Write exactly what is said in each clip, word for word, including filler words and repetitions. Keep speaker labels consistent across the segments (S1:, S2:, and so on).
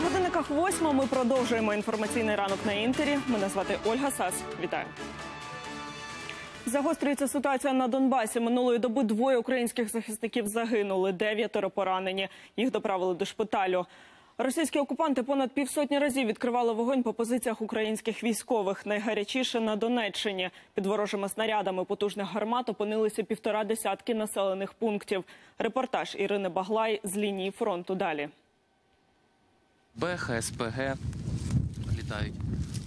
S1: годинниках восьма ми продовжуємо інформаційний ранок на Інтері. Мене звати Ольга Сас. Вітаю. Загострюється ситуація на Донбасі. Минулої доби двоє українських захисників загинули, дев'ятеро поранені. Їх доправили до шпиталю. Російські окупанти понад півсотні разів відкривали вогонь по позиціях українських військових. Найгарячіше на Донеччині. Під ворожими снарядами потужних гармат опинилися півтора десятки населених пунктів. Репортаж Ірини Баглай з лінії фронту далі.
S2: Бех, СПГ літають.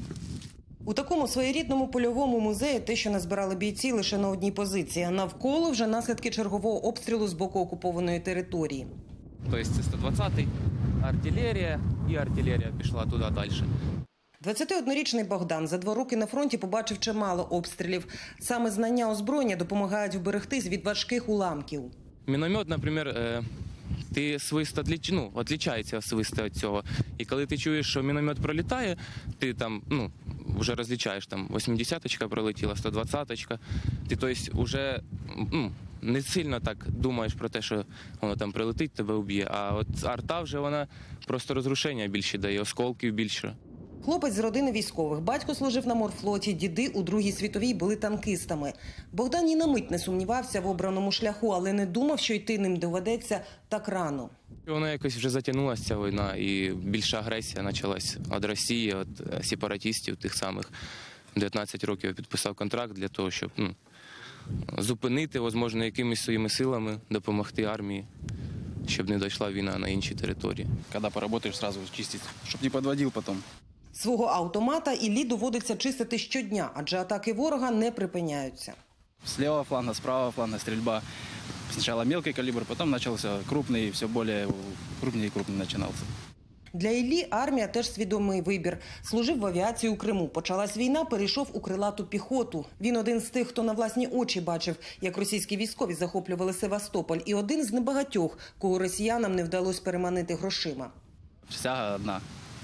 S3: У такому своєрідному польовому музеї те, що назбирали бійці лише на одній позиції. Навколо вже наслідки чергового обстрілу з боку окупованої території.
S2: Тобто це сто двадцятий, артилерія і артилерія пішла туди далі.
S3: двадцятиоднорічний Богдан за два роки на фронті побачив чимало обстрілів. Саме знання озброєння допомагають вберегтись від важких уламків.
S2: Міномет, наприклад, ти свист отліч... ну, відрізняється свист від цього. І коли ти чуєш, що міномет пролітає, ти там, ну, вже розлічаєш, там, вісімдесяточка пролетіла, сто двадцяточка. Ти, тобто, вже, ну, не сильно так думаєш про те, що воно там прилетить, тебе вб'є. А от арта вже, вона просто розрушення більше дає, осколків більше.
S3: Хлопець з родини військових. Батько служив на морфлоті, діди у Другій світовій були танкістами. Богдан ні на мить не сумнівався в обраному шляху, але не думав, що йти ним доведеться так рано.
S2: Вона якось вже затягнулася, ця війна, і більша агресія почалась від Росії, від сепаратистів тих самих. дев'ятнадцять років я підписав контракт для того, щоб, ну, зупинити, можливо, якимись своїми силами, допомогти армії, щоб не дійшла війна на інші території.
S4: Коли поработаєш, одразу чистити, щоб не підводив потім.
S3: Свого автомата Іллі доводиться чистити щодня, адже атаки ворога не припиняються.
S4: З лівого флангу, з правого флангу стрільба. Спочатку мелкий калібр, потім почався крупний, все більше крупний і крупний починався.
S3: Для Іллі армія теж свідомий вибір. Служив в авіації у Криму. Почалась війна, перейшов у крилату піхоту. Він один з тих, хто на власні очі бачив, як російські військові захоплювали Севастополь. І один з небагатьох, кого росіянам не вдалося переманити грошима.
S4: Присяга одна.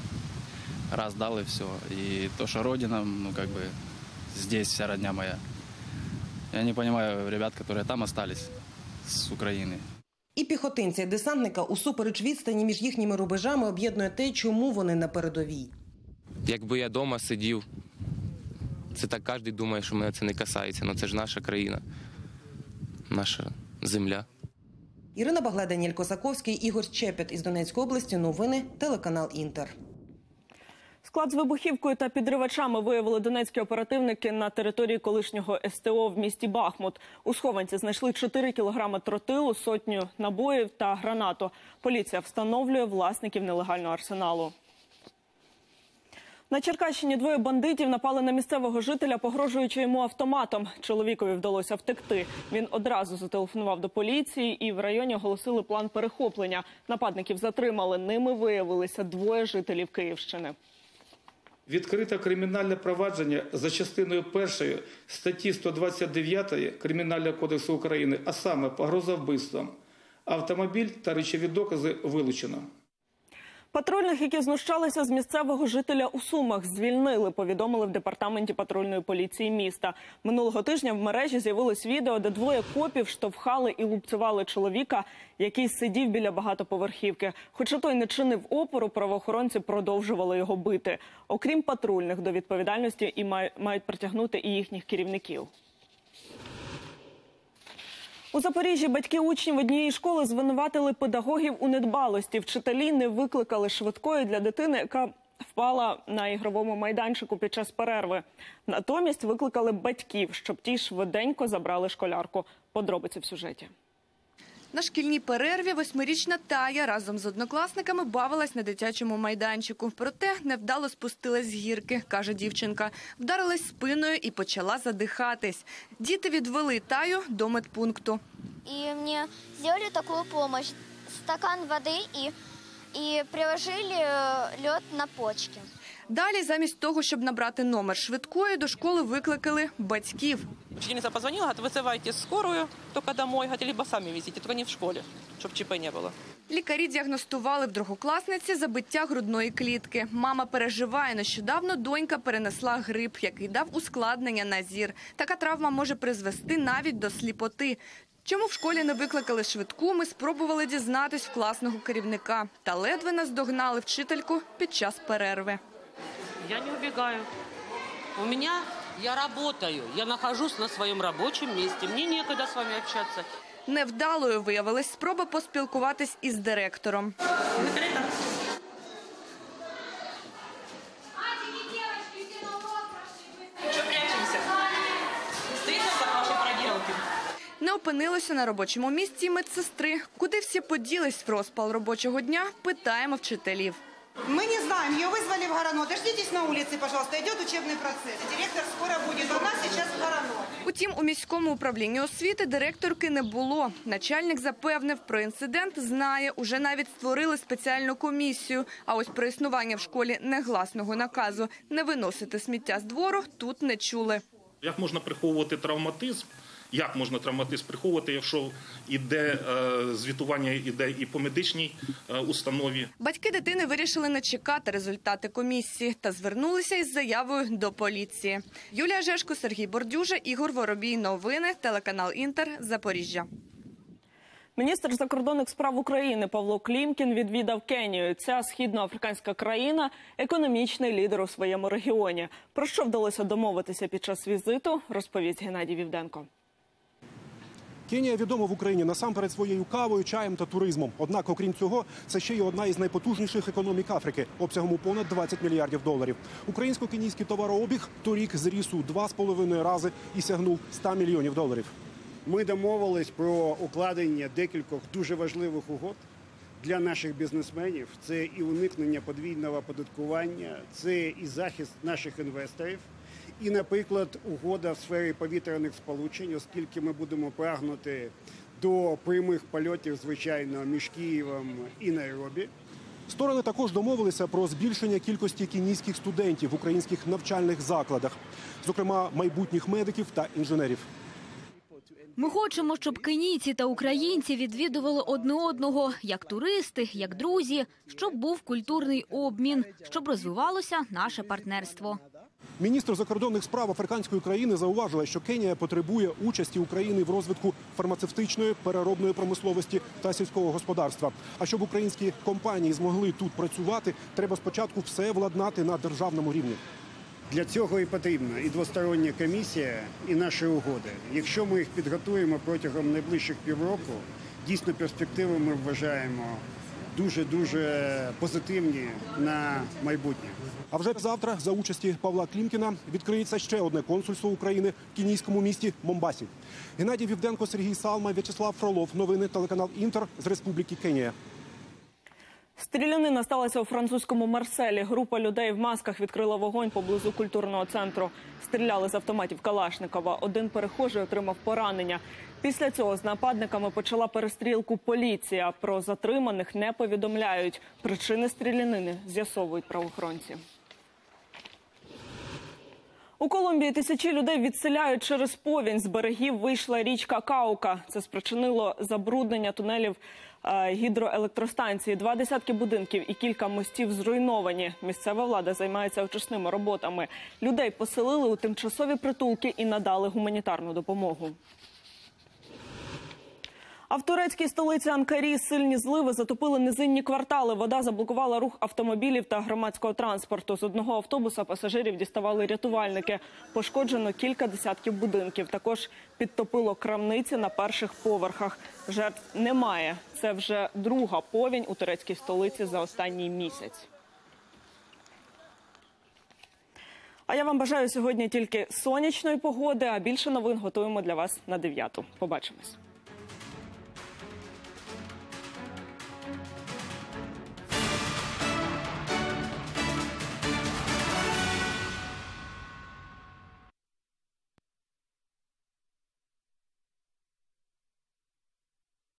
S4: Раз дали все. І то, що родина, ну, как бы, здесь вся родня моя. Я не розумію ребят, які там залишились з України.
S3: І піхотинця, і десантника усупереч відстані між їхніми рубежами об'єднує те, чому вони на передовій.
S2: Якби я вдома сидів, це так кожен думає, що мене це не касається, але це ж наша країна, наша земля.
S3: Ірина Баглай, Даніель Косаковський, Ігор Чепет із Донецької області. Новини, телеканал Інтер.
S1: Склад з вибухівкою та підривачами виявили донецькі оперативники на території колишнього ес те о в місті Бахмут. У схованці знайшли чотири кілограми тротилу, сотню набоїв та гранату. Поліція встановлює власників нелегального арсеналу. На Черкащині двоє бандитів напали на місцевого жителя, погрожуючи йому автоматом. Чоловікові вдалося втекти. Він одразу зателефонував до поліції і в районі оголосили план перехоплення. Нападників затримали. Ними виявилися двоє жителів Київщини.
S5: Відкрито кримінальне провадження за частиною першої статті сто двадцять дев'ять Кримінального кодексу України, а саме погроза вбивством. Автомобіль та речові докази вилучено.
S1: Патрульних, які знущалися з місцевого жителя у Сумах, звільнили, повідомили в департаменті патрульної поліції міста. Минулого тижня в мережі з'явилось відео, де двоє копів штовхали і лупцювали чоловіка, який сидів біля багатоповерхівки. Хоча той не чинив опору, правоохоронці продовжували його бити. Окрім патрульних, до відповідальності і мають притягнути і їхніх керівників. У Запоріжжі батьки учнів однієї школи звинуватили педагогів у недбалості. Вчителі не викликали швидкої для дитини, яка впала на ігровому майданчику під час перерви. Натомість викликали батьків, щоб ті швиденько забрали школярку. Подробиці в сюжеті.
S6: На шкільній перерві восьмирічна Тая разом з однокласниками бавилась на дитячому майданчику. Проте невдало спустилась з гірки, каже дівчинка. Вдарилась спиною і почала задихатись. Діти відвели Таю до медпункту.
S7: І мені зробили таку допомогу. Стакан води і, і приложили лід на почки.
S6: Далі, замість того, щоб набрати номер швидкої, до школи викликали батьків.
S8: Учительница позвонила, говорит, вызывайте скорую, только домой, говорит, либо сами везите, только не в школе, щоб ЧП не було.
S6: Лікарі діагностували в другокласниці забиття грудної клітки. Мама переживає, нещодавно донька перенесла грип, який дав ускладнення на зір. Така травма може призвести навіть до сліпоти. Чому в школі не викликали швидку, ми спробували дізнатись в класного керівника. Та ледве наздогнали вчительку під час перерви.
S9: Я не убегаю. У меня, я работаю, я нахожусь на своем рабочем месте. Мне некогда с вами общаться.
S6: Невдалою виявилась спроба поспілкуватись із директором. Не опинилося на робочому місці медсестри. Куди всі поділись в розпал робочого дня, питаємо вчителів.
S10: Мы не знаем, ее вызвали в Горано. Дождитесь на улице, пожалуйста, идет учебный процесс. Директор скоро будет, она сейчас в Горано.
S6: Утім, у міському управлінні освіти директорки не було. Начальник запевнив, про інцидент знає, уже навіть створили спеціальну комісію. А ось про існування в школі негласного наказу не виносити сміття з двору тут не чули.
S11: Як можна приховувати травматизм? Як можна травматизм приховувати, якщо іде е, звітування іде і по медичній е, установі?
S6: Батьки дитини вирішили не чекати результати комісії та звернулися із заявою до поліції. Юлія Жешко, Сергій Бордюжа, Ігор Воробій. Новини, телеканал Інтер, Запоріжжя.
S1: Міністр закордонних справ України Павло Клімкін відвідав Кенію. Ця східноафриканська країна – економічний лідер у своєму регіоні. Про що вдалося домовитися під час візиту, розповість Геннадій Вівденко.
S12: Кенія відома в Україні насамперед своєю кавою, чаєм та туризмом. Однак, окрім цього, це ще й одна із найпотужніших економік Африки, обсягом у понад двадцять мільярдів доларів. Українсько-кенійський товарообіг торік зріс у два з половиною рази і сягнув ста мільйонів доларів.
S13: Ми домовились про укладення декількох дуже важливих угод для наших бізнесменів. Це і уникнення подвійного оподаткування, це і захист наших інвесторів. І, наприклад, угода в сфері повітряних сполучень, оскільки ми будемо прагнути до прямих польотів, звичайно, між Києвом і Найробі.
S12: Сторони також домовилися про збільшення кількості кенійських студентів в українських навчальних закладах, зокрема майбутніх медиків та інженерів.
S14: Ми хочемо, щоб кенійці та українці відвідували одне одного, як туристи, як друзі, щоб був культурний обмін, щоб розвивалося наше партнерство.
S12: Міністр закордонних справ африканської країни зауважила, що Кенія потребує участі України в розвитку фармацевтичної, переробної промисловості та сільського господарства. А щоб українські компанії змогли тут працювати, треба спочатку все владнати на державному рівні.
S13: Для цього і потрібна і двостороння комісія, і наші угоди. Якщо ми їх підготуємо протягом найближчих півроку, дійсно перспективи ми вважаємо дуже-дуже позитивні на майбутнє.
S12: А вже завтра за участі Павла Клімкіна відкриється ще одне консульство України в кенійському місті Момбасі. Геннадій Вівденко, Сергій Салма, В'ячеслав Фролов. Новини, телеканал Інтер з Республіки Кенія.
S1: Стрілянина сталася у французькому Марселі. Група людей в масках відкрила вогонь поблизу культурного центру. Стріляли з автоматів Калашникова. Один перехожий отримав поранення. Після цього з нападниками почала перестрілку поліція. Про затриманих не повідомляють. Причини стрілянини з'ясовують правоохоронці. У Колумбії тисячі людей відселяють через повінь. З берегів вийшла річка Каука. Це спричинило забруднення тунелів гідроелектростанції. Два десятки будинків і кілька мостів зруйновані. Місцева влада займається очисними роботами. Людей поселили у тимчасові притулки і надали гуманітарну допомогу. А в турецькій столиці Анкарі сильні зливи затопили низинні квартали. Вода заблокувала рух автомобілів та громадського транспорту. З одного автобуса пасажирів діставали рятувальники. Пошкоджено кілька десятків будинків. Також підтопило крамниці на перших поверхах. Жертв немає. Це вже друга повінь у турецькій столиці за останній місяць. А я вам бажаю сьогодні тільки сонячної погоди, а більше новин готуємо для вас на дев'яту. Побачимось.